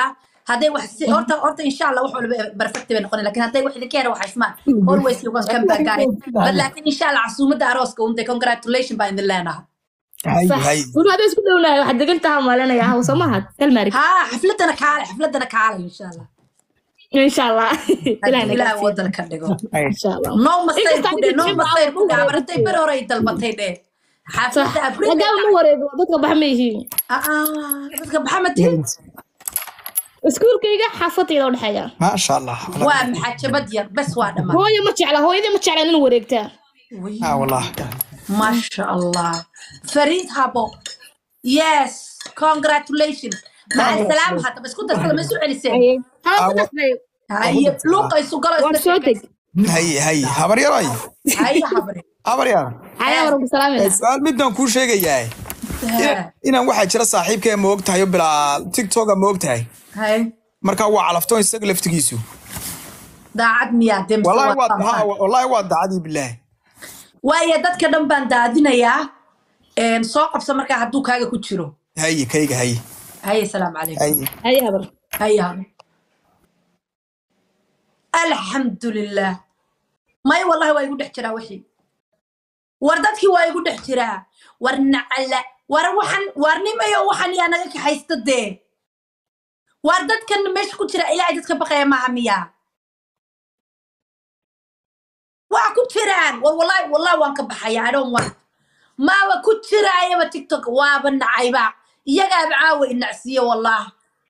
هذا واحد هورتا هورتا إن شاء الله وحول برفكت بنقول لكن هذا واحد كير واحد اسمه always you can come back guys بل لكن إن شاء الله عصومة عروسك وأنت congratulations by the land هاي هاي ولو هذا يسكت ولا حد قلتها مالنا يا هو سمعت كلمة ها حفلتنا كعالة حفلتنا كعالة إن شاء الله إن شاء الله لا ودنا كردقو إن شاء الله نو مستير كده نو مستير كده عبرتي بروري دلبتي ده حفلة أبريل هذا مو ورد ضدك بحميه آه آه ضدك بحمتي اسكول كيجا حافتي لو حاجة ما شاء الله وام حاجة بدير بس واحدة ما هو يوم تشعله هو إذا ما تشعله إنه ورقته اه والله ما شاء الله فريد هابو يس congratulations مع السلامة حتى بس كنت أصلا مسؤول عن السن ها كنت هاي لوقا يسوقلا ورشوتك هاي هاي habar yaray هاي حبري habar yar هيا ورب سلامة su'aal midaan kuu sheegayaa inaan waxaa jira saaxiibkay ma ogtahay bilaa tiktok ma ogtahay هاي marka waa calaftoon isaga laftigiisu daacad miyaa dem wallahi waa wallahi waa daacadii billaah waaya dadka dhan baan daadinayaa een soo qabso marka hadduu kaaga ku jiro hay kayga hay hay salaam calaykum hay هيا بر هيا alxamdulilah may wallahi waa igu dhex jiraa wixii war dadkii waa igu dhex jiraa war nacala war waxan war nimayo waxan yaa naga kaxaysta dee war dadkan meesha ku jira ilaahay dadka baqaya maaha miyaa waa ku jiraan war wallahi wallahi waan ka baxaya I don't want maaba ku jiraayaba tiktok waaba nacayba iyagaaba caawa inacsiye wallahi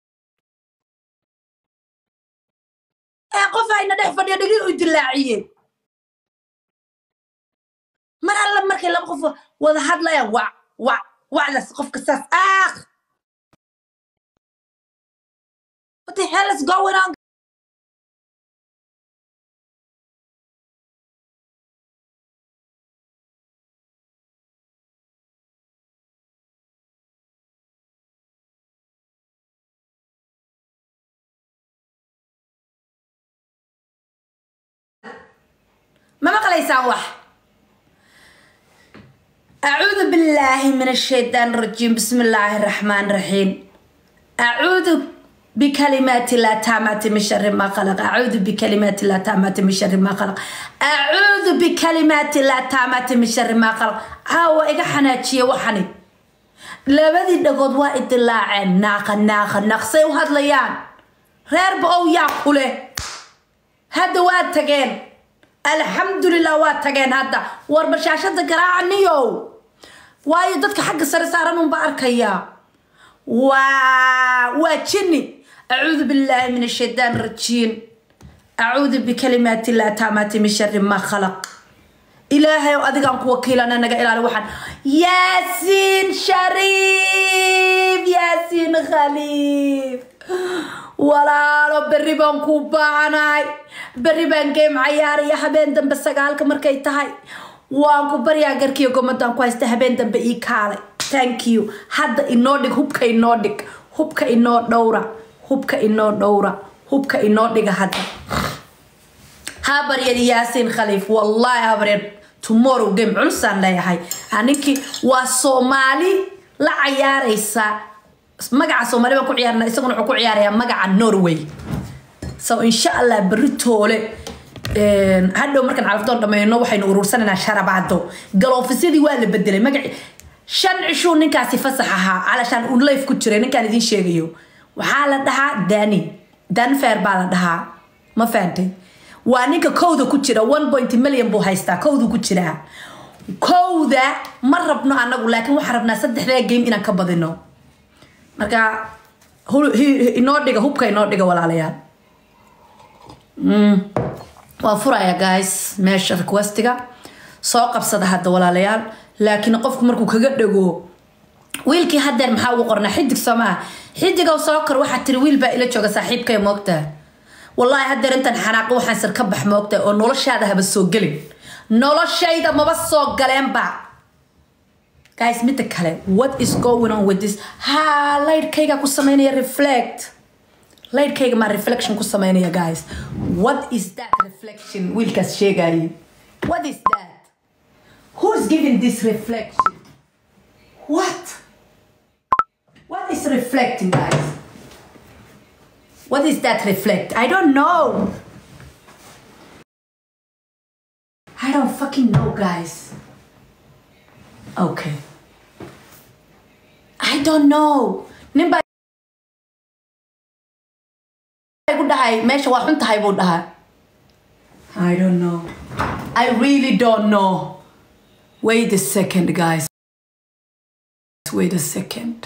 qof ayna dhex fadhiyo dhigi u dilaaciyeen mar alla markay laba qof wada hadlayaan wa wa wacdas qofka saas aakh what the hell is going on ما مقليسان وح أعوذ بالله من الشيطان الرجيم بسم الله الرحمن الرحيم أعوذ بكلمات لا تامات من شر ما خلق أعوذ بكلمات لا تامات من شر ما خلق أعوذ بكلمات لا تامات من شر ما خلق هاو إيجا حناتشي وحني لبدي دقود وايد اللاعن ناقة ناقة نقصي وهاد ليان غير بقو ياقوله هاد واد تجين الحمد لله واتجين هذا وربشاشة قراعنيو وايد دتك حق سرسارن باركيا وا واتشني أعوذ بالله من الشيطان الرجيم أعوذ بكلمات الله تامات من شر ما خلق إلهي وأدقان وكيلنا نجا إلى الوحن ياسين شريف ياسين خليف ولا رب الربان كوباناي بربان جيم عياري يا حبين دم بس قالك مركي تهاي وانكو بريا غيركي قومتان كويس تهبين دم بإي كالي ثانك يو حدا إنودك هوبك إنودك هوبك إنود دورة هوبك إنود دورة هوبك إنودك حدا هابر يدي ياسين خليف والله هابر tomorrow game علسان لا يحي هنيكي وصومالي لا عياريسا مقع صومالي بكو عيارنا يساقون عكو عياريا مقع النروي so إن شاء الله بريتولي هادو مركن عرفتون لما ينو وحين ورورساننا شاربادو قالوا في سيدي والي بدلي مقع شان عشون ننكاسي فسحها علشان أونلايف كتيرين ننكان يدين شيغيو وحالة دها داني دان فير بالا دها ما فانتي وانيكا كودا كتيرا one point million بو هايستا كودا كتيرا كودا مربنا عناقو لكن وحربنا سدح ذا جيم إنا كبادينو مركا هو إنور ديغا هوبكا إنور ديغا ولا عليها امم وافورا يا جايز ماشي ريكوستيغا سو قبسدا هدا ولا عليها لكن قفك مركو كغا دغو ويلكي هدر maxaa ugu qorna xidig Soomaa xidiga soo kor waxa tir wiil ba ila jooga saaxiibkay moogta wallahi hadda intan xanaaq waxaan sir ka bax moogta oo noloshaada haba soo galin noloshayda ma ba soo galeen ba guys mid kale what is going on with this ha lightkayga ku sameynaya reflect lightkayga ma reflection ku sameynaya guys what is that reflection wiilkaas sheegay what is that who's giving this reflection what what is reflecting guys What is that reflect? I don't know. I don't fucking know, guys. Okay. I don't know. Nimba ku dhahay meesha waa xun tahay buu dhahay. I don't know. I really don't know. Wait a second, guys. Wait a second.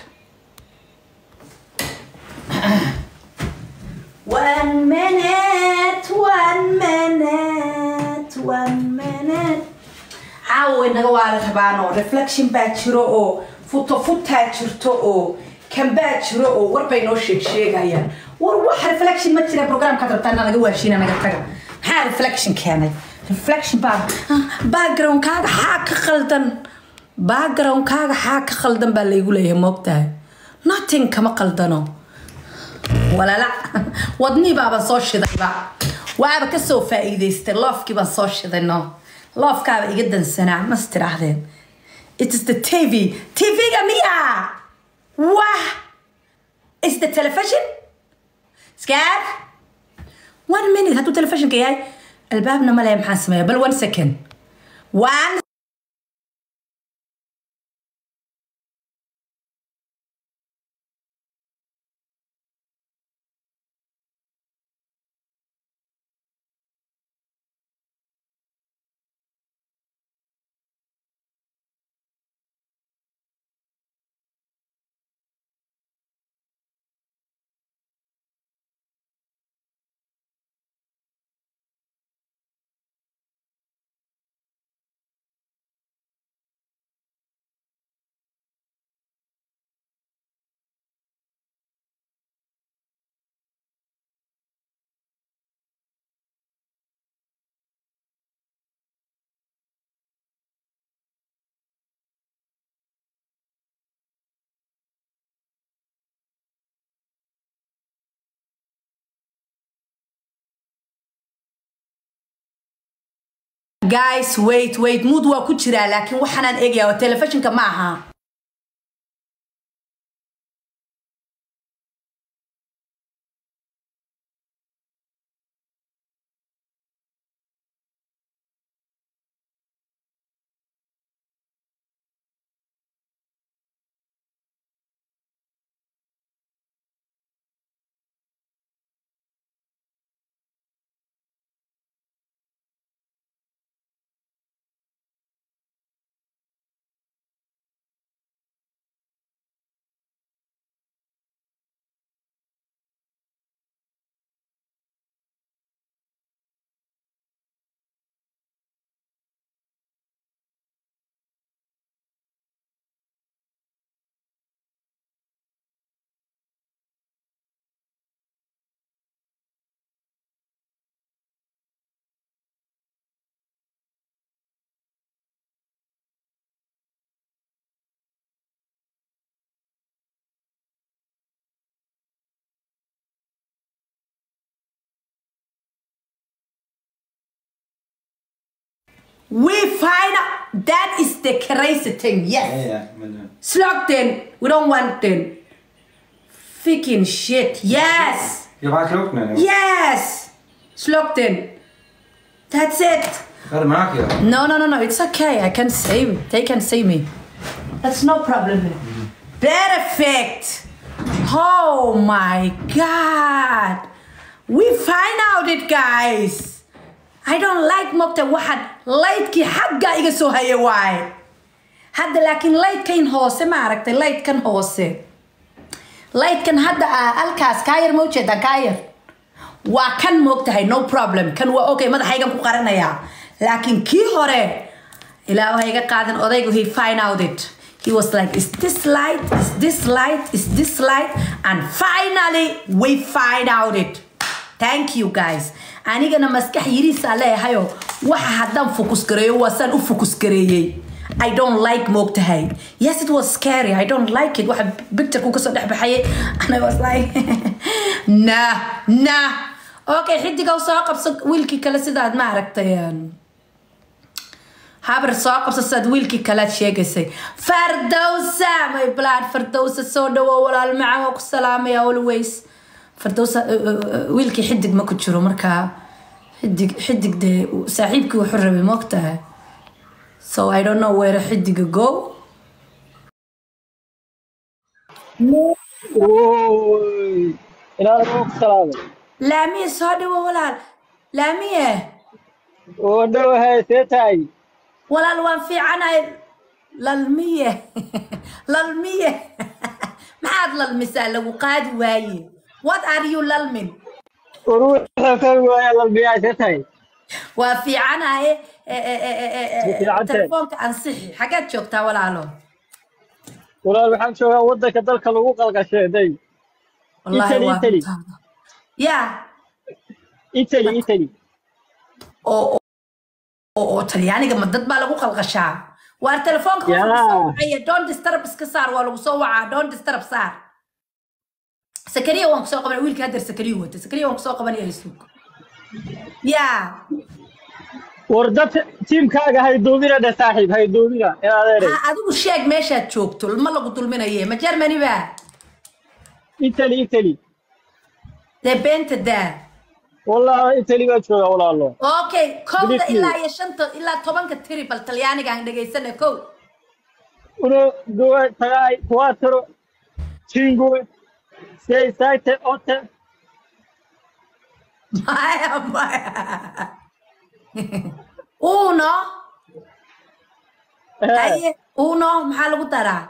One minute, one minute, one minute. How in the water habano reflection batchro or foot of foot toucher or can batchro or what by no shake shake again. What what reflection much in a program Katarana go machine and I got how reflection can I? Reflection bag background kaga hack khaldan background kaga hack khaldan baa lagu leeyahay moogtahay nothing kama qaldano wala la wadni baaba soo shidayba waaba ka soo faa'iideystay loofkii baan soo shidayno loofkaaba iga dansanaa ma istirahdeen it is the T V T V ga miya wah is the television scared one minute hatu television ka yahay البابنا ما لا يمحاسمه بل one second one guys wait wait mood waa ku jira laakiin waxaan eegayaa television-ka ma aha We find out that is the crazy thing. Yes. Yeah, yeah. Slugden. We don't want them. Freaking shit. Yes. You want Slugden? Yes. Slugden. That's it. No, no, no, no. It's okay. I can save it. They can save me. That's no problem. Mm-hmm. Perfect. Oh my God. We find out it, guys. I don't like مبتة واحد light كي حقا يجسو هاي واي هذا لكن light كين هوسة ما عرفت light كان هوسة light كان هذا الكاس كاير موجة ده كاير وكان مبتة هاي no problem كان هو أوكي ما ده حاجة مقارنة يا لكن كي هره إلا هاي قاعدين أضيقه he find out it he was like is this light is this light is this light and finally we find out it thank you guys anigana maskax yiriis aleeyahayo waxa hadan focus gareeyo wasan u focus gareeyay I don't like moogtahay yes it was scary I don't like it waxa picture ku kasoo dhaxbaxay and I was like nah nah okay xidiga soo qabso wiilkii kale sidaad ma aragtayaan habar soo qabso sad wiilkii kale sheegaysay Fardowsa my blood Fardowsa soo dhawo walaal macaan ku salaamaya always fardowsa wiilkii xidig ma ku jiro markaa xidig xidig de saaxiibkii wuxuu rabay moogtahay so I don't know where xidiga go إلى روك سلام laamiye soo dhawo walaal laamiye ودو هاي سيتاي walaal waan fiicanahay lalmiye lalmiye maxaad lalmisaa lagu qaadi waaye what are you lalmin وروح فوق ويا البيع سيتاي waa fiicanahay fiicantay. telefoonka ansixi xageed joogtaa walaalo ولا waxaan joogaa wadanka dalka lagu qalqasheeday wallahi Italy, waa Italy. runtaada. yaa Italy Italy oo oo oo talyaaniga ma dad baa lagu qalqashaa waar telefoonka Yaa. wuxuu soo wacaya don't disturb iska saar waa lagu soo wacaa don't disturb saar sakariya waan kusoo qabanay wiilka haddeer sakariya wata sakariya waan kusoo qabanaya isuug yaa wardad tiimkaaga hay duubina de saaxiib hay duubina ina adeeray ha adigu sheeg meeshaad joogto ma lagu dulminaye ma Germany ba Italy Italy dee beenta daa والله Italy baa jooga walaalo okay kowda Believe me. ilaa iyo shanta ilaa tobanka tiri bal talyaaniga aan dhegaysanay kow uno due tre quattro cinque sei sette otto maya maya uno eh haye uno maxaa lagu daraa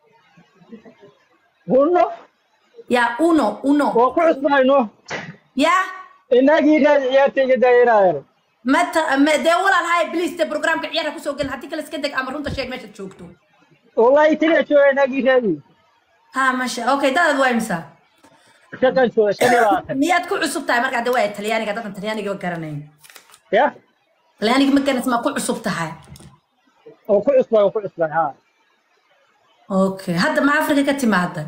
uno ya uno uno oo ku cusbayno ya inagii raadiyatayga daayiraayar mata ma dee walaal hay please de programka ciyaara kusoo gelin haddii kale iska deg ama runta sheeg meeshaad joogto والله Italy jooga inagii raadi ha masha okay dadaad waa imisa shaqan jooga shan iyo labaatan miyaad ku cusub tahay markaa de waa talyaaniga dadkan talyaaniga ma garanayn ya talyaaniga ma garanaysa ma ku cusub tahay oo ku cusbay oo ku cusbay ha okay hadda ma afrika ka timaada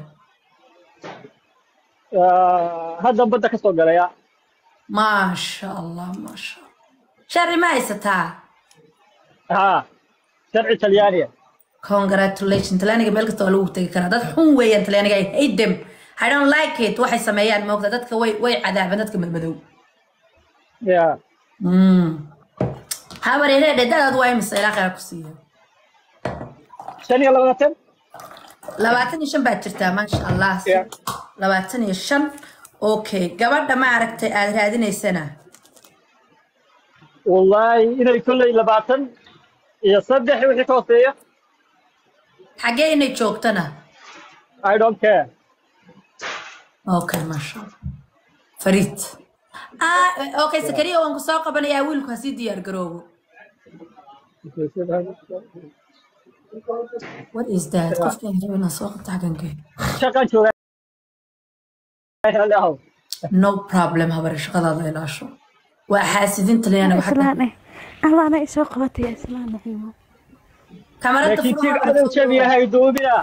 hadda badda ka soo galaya maasha allah maasha sharci ma haysataa ha sharci talyaaniya congratulations talyaaniga meel kasta waa lagu tegi karaa dad xun weeyaan talyaaniga I hate them I don't like it waxay sameeyaan moogta dadka way way cadaabaan dadka madmadow ya mm habareere dadaad waa imisa ilaa khayr ku siiyo shan iyo labaatan labaatan iyo shan baad jirtaa maasha allah Yeah. labaatan iyo shan okay gabadha ma aragtay aad raadinaysana wallahi inay kulley labaatan iyo saddex wixii ka hooseeya xagee inay joogtana I don't care okay maasha allah fariid ah okay sakariya waan ku soo qabanayaa wiilku ha sii diyaar garoobo what is that qofkan rabana soo qabta xaganke shaqan jooga halahow no problem habar shaqadaada ilaasho waa xaasidin talyaaniga waxa islaane allaana isoo qabatay islaane xiimo kamarada laakiin tii cadow jabiyahay duubina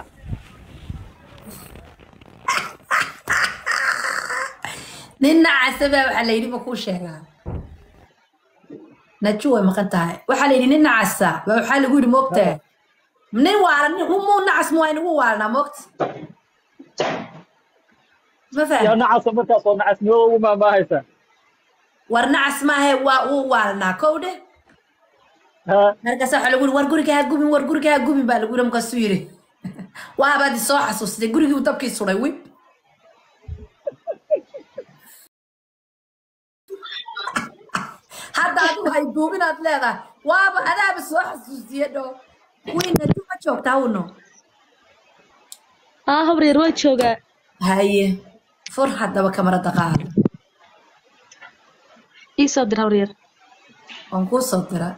ninna casaba waxa la yidhi ma kuu sheegaa naju way maqan tahay waxaa la yidhi ninna casa baa waxaa lagu yidhi moogtaa nin waalan muu nacas mu waa inagu waalanaa moogta ma yaa faham nacasa markaas oo nacasnimada ugu maamaahaysa war nacas maahe waa uu waalanaa kow dheh ha markaas waxaa lagu yidhi war guriga ha gubin war guriga ha gubin baa lagu yidhi markaasuu yidhi waabaad isoo xasuustay gurigii uu dabkii suday wi hadda adigu hay duubinaad leedahay waaba adaaba soo xasuusiye dho wiina ma joogtaa uno aa habreer waa joogaa haye fur haddaba kamarada qaad ii soo dir habreer waan kuu soo dira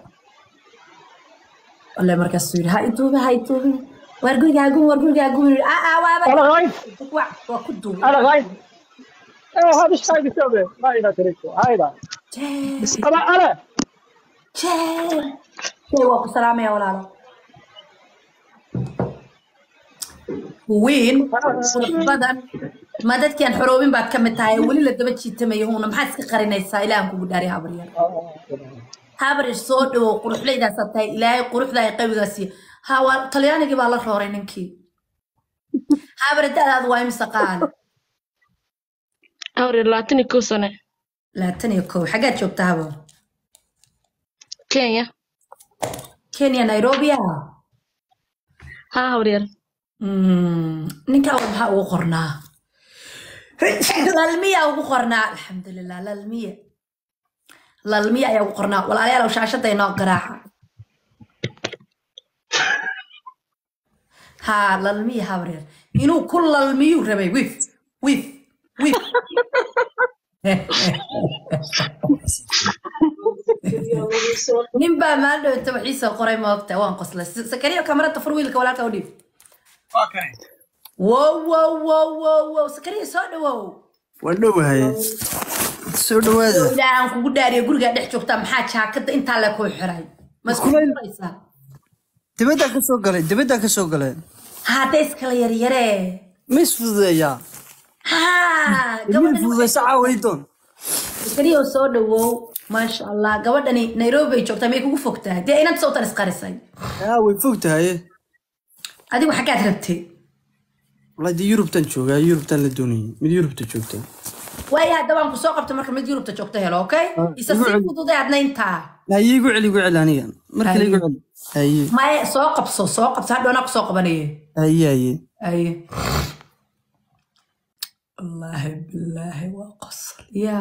wale markaasuu yidhi ha ituubi ha ituubi war guriga hagumi war guriga hagumi aa waaba ana qayn wa waa ku duubi ana qayn eh hada shay bisabe ma ina tiriko hayda ana ana jee jee waa ku salaamaya walaalo wiin qurux badan ma dadkian xoroobin baad ka mid tahay weli la daba jiitamayo huuna maxaad iska qarinaysaa ilaahan kugu dhaari habaryar habaryar soo dhawow quruxleydaasaad tahay ilaahay quruxda ay qawigaasiiya ha waa talyaanigii baa la rooray ninkii habar da'daadu waa imisa qaali awri labaatan iyo kow sano labaatan iyo kow xagaad joogtaa habo Kenya Kenya Nairobi ah haa hawryar ninka waxaa ugu qornaa lalmiya ugu qornaa alxamdulilah lalmiya lalmiya ayaa ugu qornaa walaalayaal shaashada inoo garaaca ها للمية هابرير إنه كل المية ربي ويف ويف ويف نبى ما له تبعيسه قري ما وقته وان قصله سكرية كاميرا تفرويل كولا كوديف واو واو واو واو واو سكرية صار واو ودو هاي سودو هذا إذا أنكو قد داري يقول قاعد يحكي وقتها محاج هكذا أنت على كوي حراي مسكين رئيسة دبدا كسو غلي دبدا كسو غلي هذا إسكال يري يري مش فضيا ها قبل فضيا ساعة ويدون سكرية صار واو ما شاء الله قبل نيروبي شوكتا ميكو فوقتها دي أين تصوت الإسقارسي ها وفوقتها هي هذه وحكات ربتي والله دي يوروب تنشوغا يوروب تن لدوني من يوروب تشوكتا واي هذا وان كسو قبت marka mid Yurub ta joogtay helo okay isa si fududay adna inta la yigu cili gu cilaniyan marka la yigu cili ay ma soo qabso soo qabso hadhoona ku soo qabanay ay ay ay Allah billahi wa qasl ya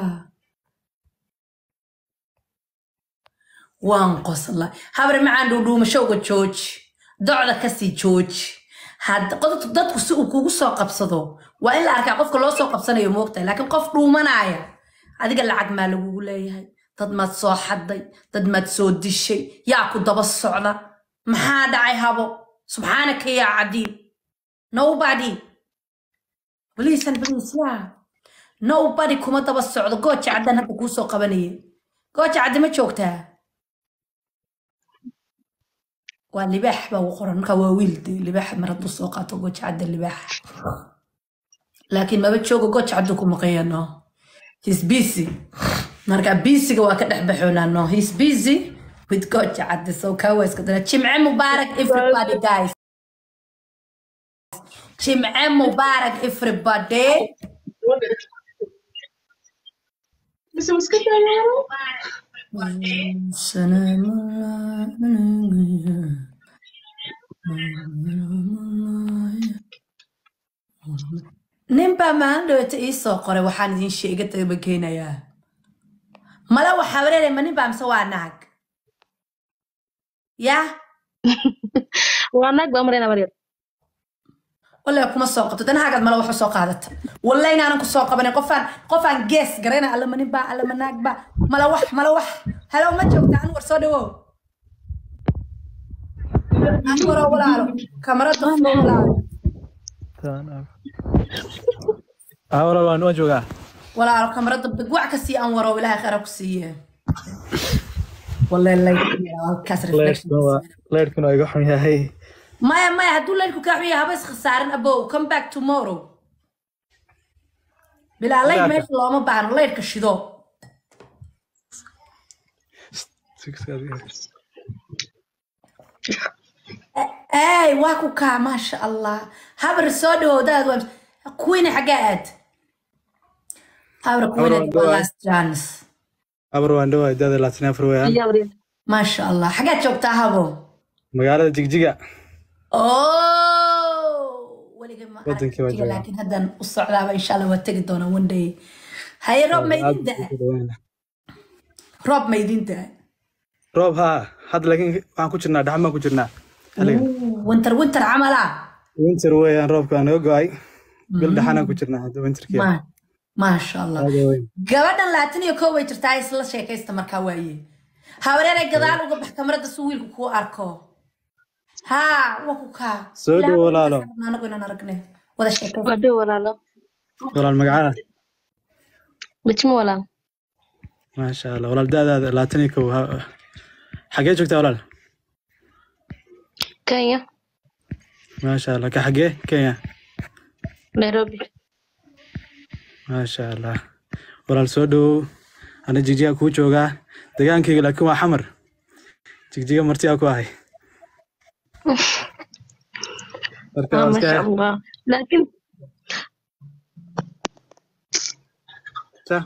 waan qosla habar macaan dhuudhuuma showga jooj docda ka sii jooj had qodobtu dadku si uu kugu soo qabsado waa in la arkaa qofka loo soo qabsanayo moogtay laakiin qof dhuumanaya adiga lacag ma lagu leeyahay dad maad soo xaday dad maad soo dishay yaa ku daba socda maxaa dhacay habo subhanaka ya adiim nobody please and please ya nobody kuma daba socdo gooja cadan hadda ku soo qabanayay gooja cadda ma joogtaa waa libaax baa u qoran marka waa wiildi libaax marad soo qaato gooja cadda libaax laakiin maba joogo gooja cadda ku maqayno he's busy marka busy waa ka dhex baxoonaa no he's busy with gooja cadda so ka waa iska dara jimce mubaarak everybody guys jimce mubaarak everybody بس مسكت يا سلام ninbaa maandhowta ii soo qoray waxaan idin sheega tabakeenayaa mala waxaa wareeray ma ninbaa mise waa naag yaa waa naag baa marayna maryar walla kuma soo qabto danahaagaad mala waxa soo qaadata walla inaanan ku soo qabanay qofaan qofaan gees garayna alla ma ninbaa alla ma naagba mala wax mala wax halo ma joogta aan war soo dhawow aan waro walaalo kamarada walaalo اه والله وان وجهها walaalo kamarada bigwac ka sii aan waro ilaahay khayr ku siiye wallahi la kaas reflection leerkuna iga xun yahay maya maya haduu leerku ka xun yahay habas khasaaran abo come back tomorrow bila leer meesh looma baahno leerka shido ay waa ku ka ma sha Allah habar soo dhawdaad waa kuwina xagaad habar kuwina last chance abar waan dhawaay dad latin afrika ma sha Allah xagaad joogtaa habo magaalada jigjiga oh waliga ma laakiin hadan u socdaaba insha Allah waa tagi doona one day hay rob maydinta rob maydinta rob ha had laakiin waxaan ku jirnaa dhaxma ku jirnaa winter winter amala winter weeyaan roobka aan ogaay bil dhaxana ku jirnaa hada winterkiya ma sha Allah gabadhan labaatan iyo kow way jirtaa isla sheekaysta marka waaye hawareeray gadaal uga bax kamarada suu wiilku ku arko ha waa ku ka soo dhaw walaalo anagu inaan aragne wada sheekay waa dhaw walaalo walaal magacaada bijmo walaal ma sha Allah walaal daadaada labaatan iyo kow xagee joogtaa walaal Kenya ما شاء الله كحقه كيا Nairobi ما شاء الله ولا السودو أنا جيجي أكو جوجا دكان كي لكن وحمر جيجي مرتي أكو هاي ما شاء الله لكن صح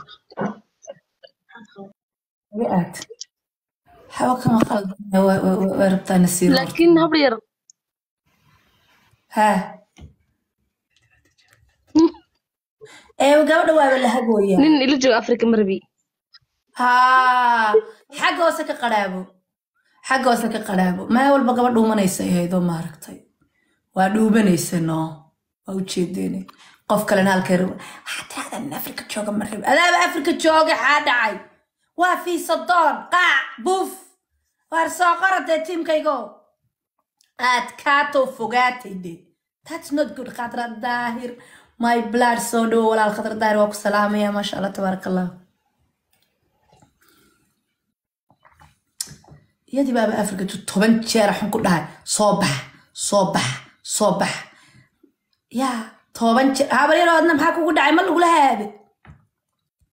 وقعت حاول كما خلد وربطان السيرة لكن هبير ها ايه وقبل ولا ولا هقويا نين اللي جو افريقيا مربي ها حق وسك قرابو حق وسك قرابو ما هو البقى دومانيسay haydo ma aragtay waa dhuubanaysanoo waa u jeedeen qof kale halkay hatta Afrika jooga marib adaaba Afrika jooga xaa dhacay waa fi sadon qaac buf war soo qaratay teamkaygo aad ka to fogaatay that's not good qadra daahir my blood so do walaal qadra daahir waa ku salaamaya ma sha Allah tabarakallah يدي بابا أفريقيا تطبن شارع حنقول لها صباح صباح صباح يا طبعا هابري رادنا محاكو قد عمل ولا هذا